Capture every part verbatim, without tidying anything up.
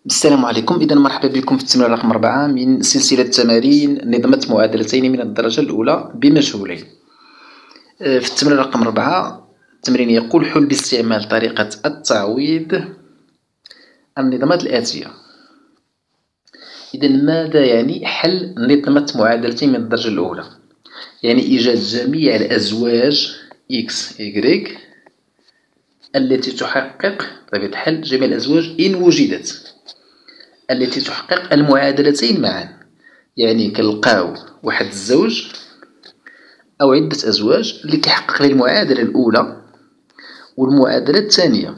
السلام عليكم. إذا مرحبا بكم في التمرين رقم أربعة من سلسلة تمارين نظمة معادلتين من الدرجة الأولى بمجهولين. في التمرين رقم أربعة التمرين يقول حل باستعمال طريقة التعويض النظمات الآتية. إذا ماذا يعني حل نظمة معادلتين من الدرجة الأولى؟ يعني إيجاد جميع الأزواج x y التي تحقق بطبيعة الحال جميع الأزواج إن وجدت التي تحقق المعادلتين معا. يعني كنلقاو واحد الزوج أو عدة أزواج اللي كيحقق لي المعادلة الأولى والمعادلة الثانية.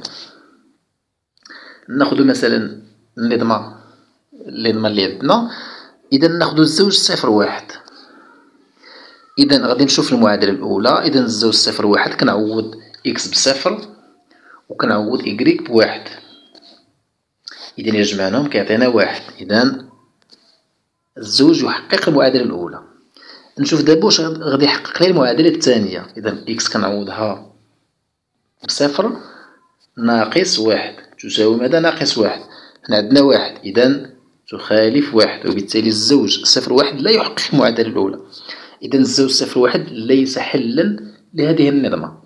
ناخدو مثلا النظمة النظمة اللي عندنا. إذا ناخدو الزوج صفر واحد. إذا غادي نشوف المعادلة الأولى. إذا الزوج صفر واحد كنعوض إكس بصفر وكنعوض إكريك بواحد. إذا إلا جمعناهم كيعطينا واحد. إذا الزوج يحقق المعادلة الأولى. نشوف دابا واش غادي يحقق لي المعادلة الثانية. إذا إكس كنعوضها بصفر ناقص واحد تساوي ماذا؟ ناقص واحد. حنا عندنا واحد إذا تخالف واحد، وبالتالي الزوج صفر واحد لا يحقق المعادلة الأولى. إذا الزوج صفر واحد ليس حلا لهذه النظمة.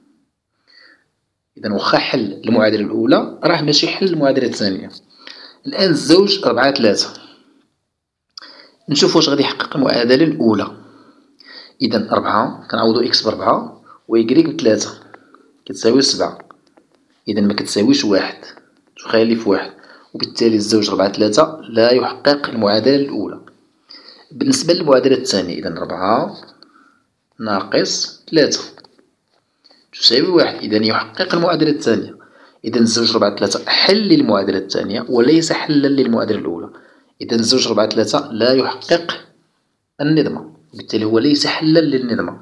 إذا واخا حل المعادلة الأولى راه ماشي حل المعادلة الثانية. الآن الزوج ربعة ثلاثة. نشوف واش غادي يحقق المعادلة الأولى. إذا ربعة كنعوضو إكس بربعة وإكريك بثلاثة كتساوي سبعة. إذا ما كتساويش واحد تخالف واحد، وبالتالي الزوج ربعة ثلاثة لا يحقق المعادلة الأولى. بالنسبة للمعادلة الثانية إذا ربعة ناقص ثلاثة تساوي واحد. إذا يحقق المعادلة الثانية. إذا الزوج ربعة ثلاثة حل للمعادلة الثانية وليس حلا للمعادلة الأولى. إذا الزوج ربعة ثلاثة لا يحقق النظمة، وبالتالي هو ليس حلا للنظمة.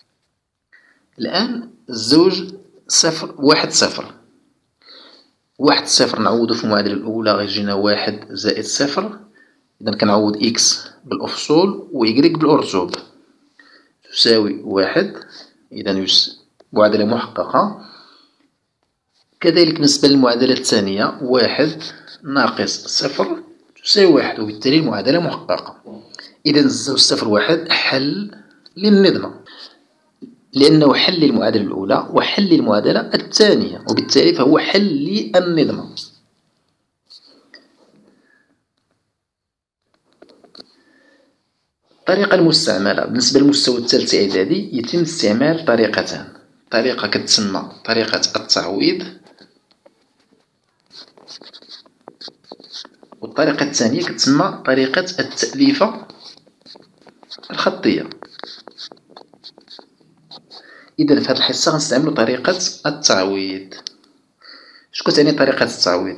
الآن الزوج صفر واحد صفر. واحد صفر نعوضو في المعادلة الأولى غيجينا واحد زائد صفر. إذا كنعوض إكس بالأفصول و إكريك بالأرسوب تساوي واحد. إذا معادلة محققة. كذلك بالنسبة للمعادلة الثانية واحد ناقص صفر تساوي واحد، وبالتالي المعادلة محققة. إذا الزوج صفر واحد حل للنظمة لأنه حل للمعادلة الأولى وحل للمعادلة الثانية، وبالتالي فهو حل للنظمة. الطريقة المستعملة بالنسبة للمستوى الثالث إعدادي يتم استعمال طريقتان. طريقة كتسمى طريقة التعويض، والطريقة الثانية كتسمى طريقة التأليفة الخطية. إذا في هذه الحصة غنستعملو طريقة التعويض. اش كتعني طريقة التعويض؟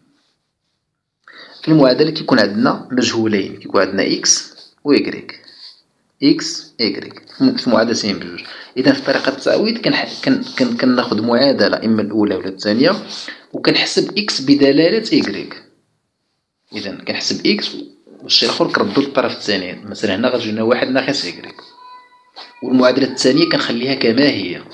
في المعادلة كيكون عندنا مجهولين، كيكون عندنا إكس و إكريك. إكس إكريك في معادلتين بجوج. إذا في طريقة التعويض كناخد معادلة إما الأولى ولا الثانية وكنحسب إكس بدلالة إكريك. إذا كنحسب إكس والشي الآخر كنردو للطرف الثاني. مثلا هنا غتجينا واحد ناقص إكريك، والمعادلة الثانية كنخليها كما هي.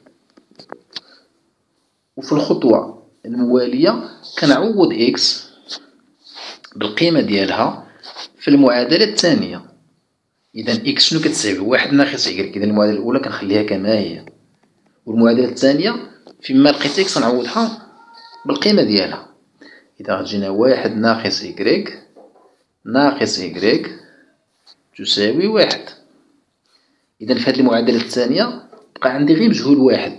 وفي الخطوة الموالية كنعوض إكس بالقيمة ديالها في المعادلة الثانية. إذا إكس شنو كتساوي؟ واحد ناقص إكريك. إذا المعادلة الأولى كنخليها كما هي، والمعادلة الثانية فيما لقيت إكس نعوضها بالقيمة ديالها. إذا غتجينا واحد ناقص إكريك ناقص إكريك تساوي واحد. إذا في هذه المعادلة الثانية بقى عندي غير مجهول واحد،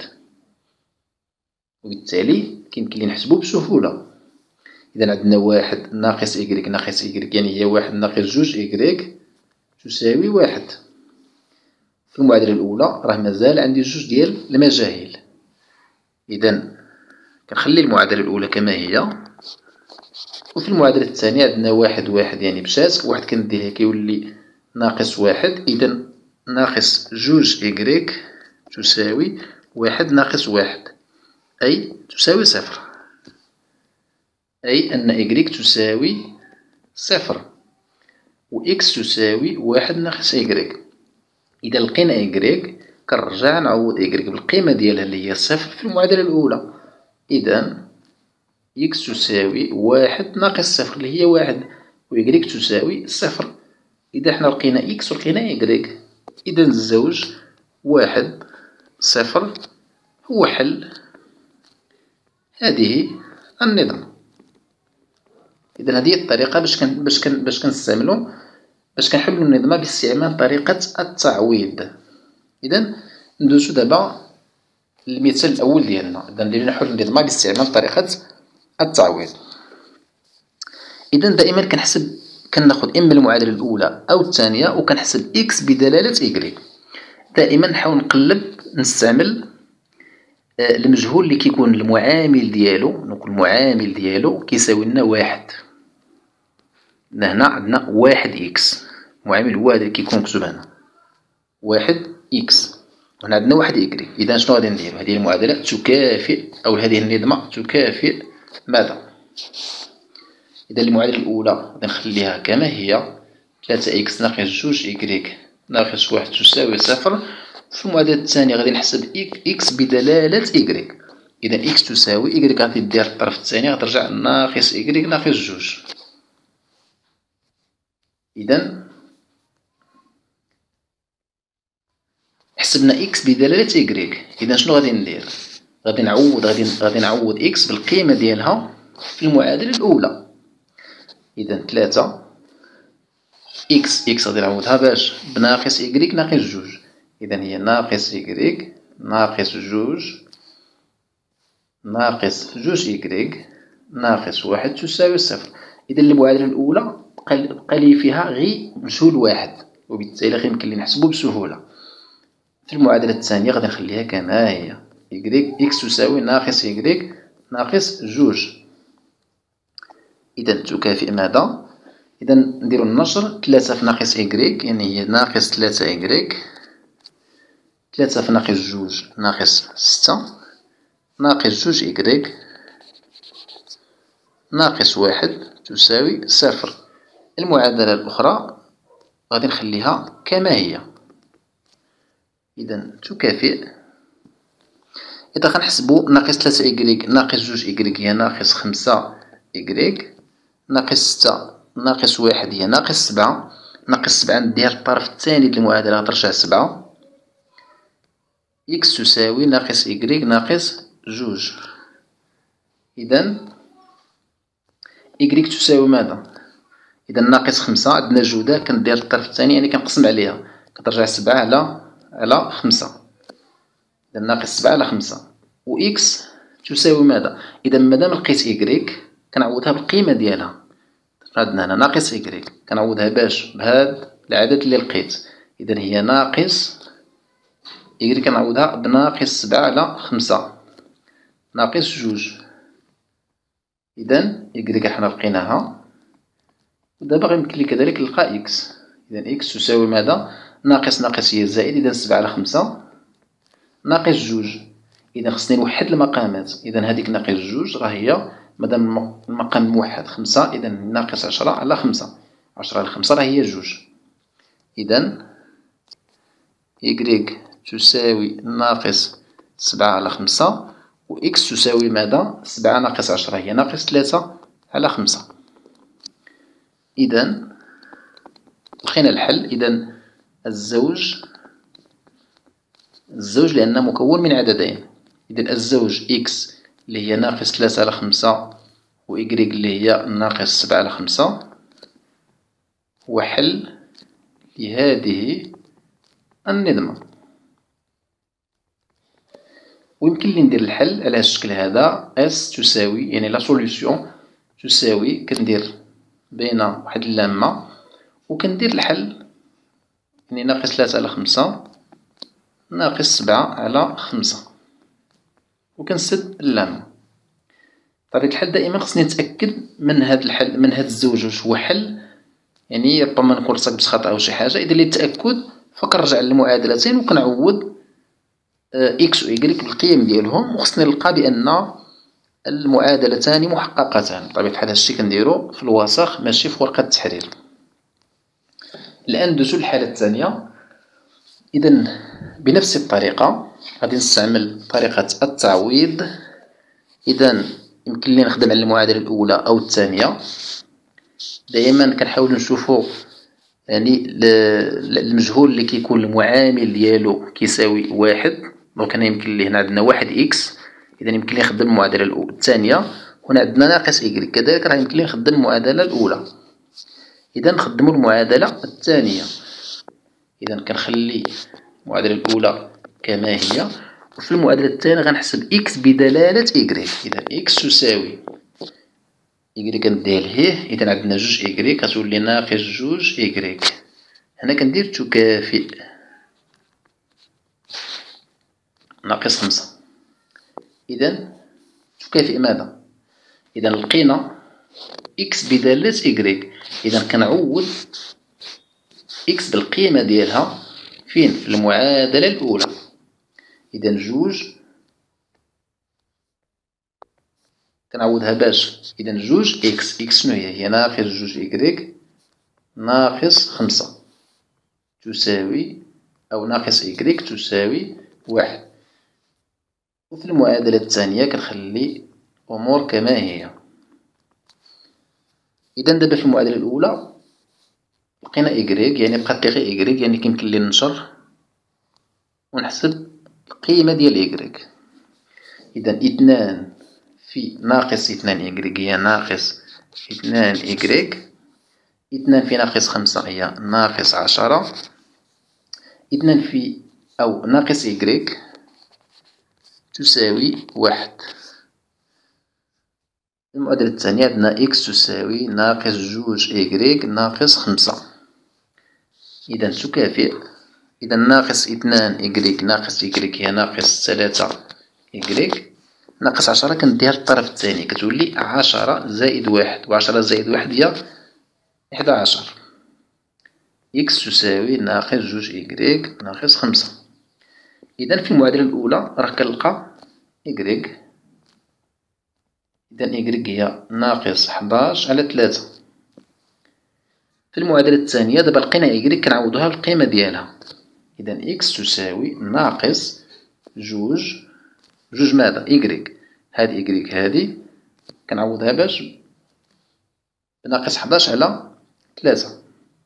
وبالتالي كيمكن لي نحسبو بسهولة. إذا عندنا واحد ناقص إكريك ناقص إكريك يعني هي واحد ناقص جوج إكريك تساوي واحد. في المعادلة الأولى راه مازال عندي جوج ديال المجاهيل. إذا كنخلي المعادلة الأولى كما هي، وفي المعادلة الثانية عندنا واحد واحد يعني مشات، واحد كنديرها كيولي ناقص واحد. إذا ناقص جوج إكريك تساوي واحد ناقص واحد أي تساوي صفر، أي أن إكريك تساوي صفر و إكس تساوي واحد ناقص إكريك. إذا لقينا إكريك كنرجع نعوض إكريك بالقيمة ديالها اللي هي صفر في المعادلة الأولى. إذا إكس تساوي واحد ناقص صفر اللي هي واحد، و إكغيك تساوي صفر. إذا حنا لقينا إكس ولقينا إكغيك، إذا الزوج واحد صفر هو حل هذه النظم. إذا هذه الطريقة باش كن باش كن باش كنستعملو باش كنحلو النظمة باستعمال طريقة التعويض. إذا ندوزو دابا للمثال الأول ديالنا. إذا نديرو نحل النظمة باستعمال طريقة التعويض. إذا دائما كنحسب كناخد إما المعادلة الأولى أو الثانية وكنحسب إكس بدلالة إكغيك. دائما نحاول نقلب نستعمل المجهول اللي كيكون المعامل ديالو، نقول المعامل ديالو كيساوي لنا واحد. هنا عندنا واحد إكس، المعامل هو هذا اللي كيكون مكتوب هنا واحد إكس، وهنا عندنا واحد إكغيك. إذا شنو غادي نديرو؟ هذه المعادلة تكافئ أو هذه النظمة تكافئ ماذا؟ إذا المعادلة الأولى غادي نخليها كما هي ثلاثة إكس ناقص جوج إكغيك ناقص واحد تساوي صفر. في المعادلة الثانية غادي نحسب إكس بدلالة إكغيك. إذا إكس تساوي إكغيك غادي دير الطرف الثاني غترجع ناقص إكغيك ناقص جوج. إذا حسبنا إكس بدلالة إكغيك. إذا شنو غادي ندير؟ غادي نعوض غادي غادي نعوض إكس بالقيمة ديالها في المعادلة الأولى. إذا ثلاثة إكس إكس غادي نعوضها باش بناقص إكغيك ناقص جوج. إذا هي ناقص إكغيك ناقص جوج ناقص جوج إكغيك ناقص واحد تساوي صفر. إذا المعادلة الأولى بقى لي فيها غي مجهول واحد، وبالتالي غيمكن لي نحسبو بسهولة. في المعادلة الثانية غادي نخليها كما هي إكغيك إكس تساوي ناقص إكغيك ناقص جوج. إذا تكافئ ماذا؟ إذا نديرو النشر ثلاثة في ناقص إكغيك يعني هي ناقص ثلاثة إكغيك، ثلاثة في ناقص جوج ناقص ستة ناقص جوج إكغيك ناقص واحد تساوي صفر. المعادلة الأخرى غادي نخليها كما هي. إذا تكافئ. إذا غنحسبو ناقص ثلاثة إكغيك ناقص جوج إكغيك هي ناقص خمسة إكغيك ناقص ستة ناقص واحد هي ناقص سبعة. ناقص سبعة نديها للطرف الثاني د المعادلة غترجع سبعة. إكس تساوي ناقص إكغيك ناقص جوج. إذا إكغيك تساوي ماذا؟ إذا ناقص خمسة عندنا جودة كندير للطرف الثاني يعني كنقسم عليها كترجع سبعة على على خمسة. إذا ناقص سبعة على خمسة. و إكس تساوي ماذا؟ إذا مادام لقيت إكغيك كنعوضها بالقيمة ديالها. عندنا هنا ناقص إكغيك كنعوضها باش بهاد العدد اللي لقيت. إذا هي ناقص إكغيك كنعوضها بناقص سبعة على خمسة ناقص جوج. إذا إكغيك حنا لقيناها، ودابا غيمكن لي كذلك نلقى إكس. إذا إكس تساوي ماذا؟ ناقص ناقص هي زائد. إذا سبعة على خمسة ناقص جوج. إذا خصني نوحد المقامات. إذا هذيك ناقص جوج راه هي مادام المقام موحد خمسة إذا ناقص عشرة على خمسة. عشرة على خمسة راه هي جوج. إذا إكغيك تساوي ناقص سبعة على خمسة و إكس تساوي ماذا؟ سبعة ناقص عشرة هي ناقص ثلاثة على خمسة. إذا لقينا الحل. إذا الزوج الزوج لأنه مكون من عددين. إذا الزوج إكس اللي هي ناقص ثلاثة على خمسة و إكغيك اللي هي ناقص سبعة على خمسة هو حل لهذه النظمة. ويمكن لي ندير الحل على الشكل هذا اس تساوي يعني لا سوليسيون تساوي كندير بين واحد اللامة وكندير الحل يعني ناقص ثلاثة على خمسة ناقص سبعة على خمسة وكنسد اللامة. بطبيعة الحال دائما خصني نتأكد من هذا الحل من هذا الزوج واش هو حل، يعني ربما نكون ارتكبت خطأ أو شي حاجة. إذا للتأكد فكنرجع للمعادلتين وكنعوض إكس و إكغيك بالقيم ديالهم، وخصني نلقى بأن المعادلتان محققتان. بطبيعة الحال هادشي كنديرو في الوسخ ماشي في ورقة التحرير. الآن ندوزو للحالة الثانية. إذا بنفس الطريقة غادي نستعمل طريقة التعويض. إذا يمكن لي نخدم على المعادلة الأولى أو الثانية. دائما كنحاولو نشوفو يعني المجهول اللي كيكون المعامل ديالو كيساوي واحد. دونك هنا يمكن لي هنا عندنا واحد إكس، إذا يمكن لي نخدم المعادلة الثانية. هنا عندنا ناقص إكغيك، كذلك راه يمكن لي نخدم المعادلة الأولى. إذا نخدمو المعادلة الثانية، إذا كنخلي المعادلة الأولى كما هي، وفي المعادلة الثانية غنحسب إكس بدلالة إكغيك. إذا إكس تساوي إكغيك نديها لهيه، إذا عندنا جوج إكغيك غتولي ناقص جوج إكغيك. هنا كندير تكافئ ناقص خمسة. إذا تكافئ ماذا؟ إذا لقينا إكس بدالة إكغيك، إذا كنعوض إكس بالقيمة ديالها فين؟ في المعادلة الأولى. إذا جوج كنعوضها باش؟ إذا جوج إكس، إكس شنو هي؟ هي ناقص جوج إكغيك ناقص خمسة تساوي، أو ناقص إكغيك تساوي واحد. وفي المعادلة الثانية كنخلي الأمور كما هي. إذا دابا في المعادلة الأولى لقينا إكغيك، يعني بقات لي غير إكغيك، يعني كيمكن لي ننشر ونحسب القيمة ديال إكغيك. إذا اثنان في ناقص اثنان إكغيك هي ناقص اثنان إكغيك. اثنان في ناقص خمسة هي ناقص عشرة. اثنان في أو ناقص إكغيك تساوي واحد. المعادلة الثانية عندنا إكس تساوي ناقص جوج إكغيك ناقص خمسة. إذا تكافئ. إذا ناقص اثنان إكغيك ناقص إكغيك هي ناقص ثلاثة إكغيك ناقص عشرة، كنديها للطرف الثاني كتولي عشرة زائد واحد، وعشرة زائد واحد هي إحدى عشر. إكس تساوي ناقص جوج إكغيك ناقص خمسة. إذا في المعادلة الأولى راه كنلقى إكغيك، إذا إكغيك هي ناقص حداش على ثلاثة. في المعادلة الثانية دابا لقينا إكغيك كنعوضوها بالقيمة ديالها. إذا إكس تساوي ناقص جوج جوج ماذا؟ إكغيك. هاد إكغيك هادي كنعوضها باش؟ بناقص حداش على ثلاثة.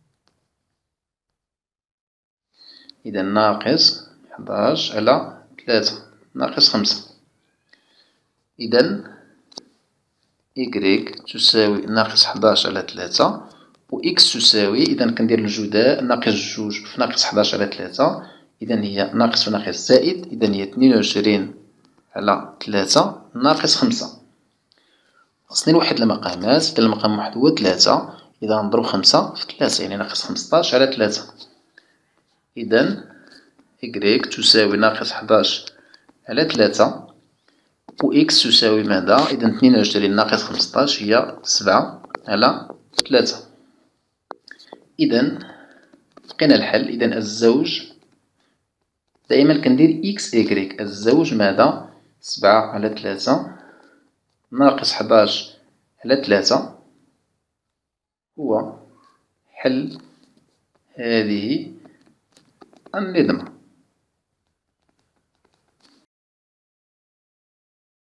إذا ناقص حداش على ثلاثة ناقص خمسة. إذا إكغيك تساوي ناقص حداش على ثلاثة، و إكس تساوي، إذا كندير الجداء ناقص جوج في ناقص حداش على ثلاثة، إذا هي ناقص في ناقص زائد، إذا هي اثنين وعشرين على ثلاثة ناقص خمسة. خصني نوحد المقامات. إذا المقام واحد هو ثلاثة، إذا نضرب خمسة في ثلاثة يعني ناقص خمسطاش على ثلاثة. إذا إكغيك تساوي ناقص حداش على ثلاثة، و إكس تساوي ماذا؟ إذا اثنين وعشرين ناقص خمسطاش هي سبعة على ثلاثة. إذا لقينا الحل. إذا الزوج دائما كندير إكس إكغيك، الزوج ماذا؟ سبعة على ثلاثة ناقص حداش على ثلاثة هو حل هذه النظمة.